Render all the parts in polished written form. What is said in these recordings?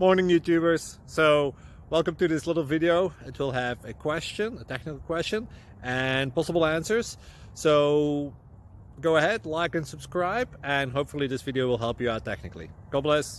Morning YouTubers. So welcome to this little video. It will have a question, a technical question, and possible answers. So go ahead, like and subscribe, and hopefully this video will help you out technically. God bless.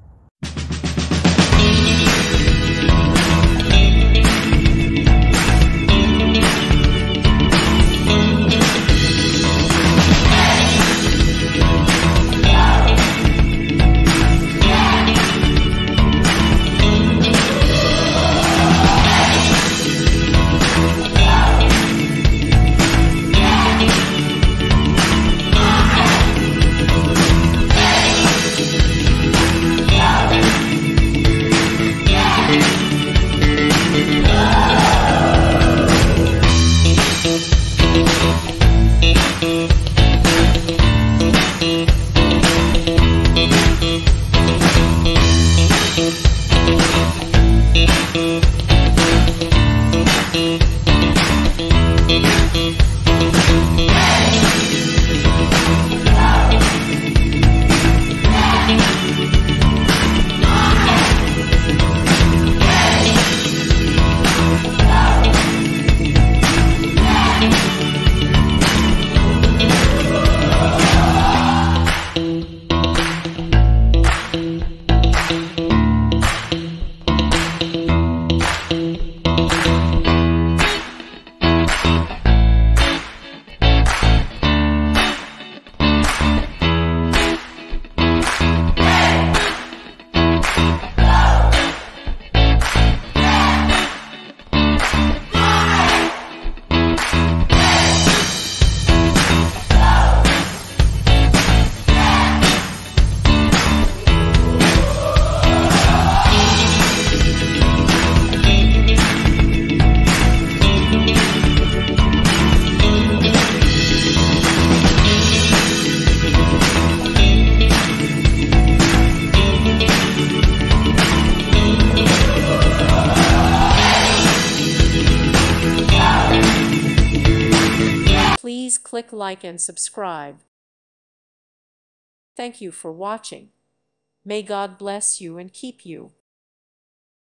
Please click like and subscribe. Thank you for watching. May God bless you and keep you.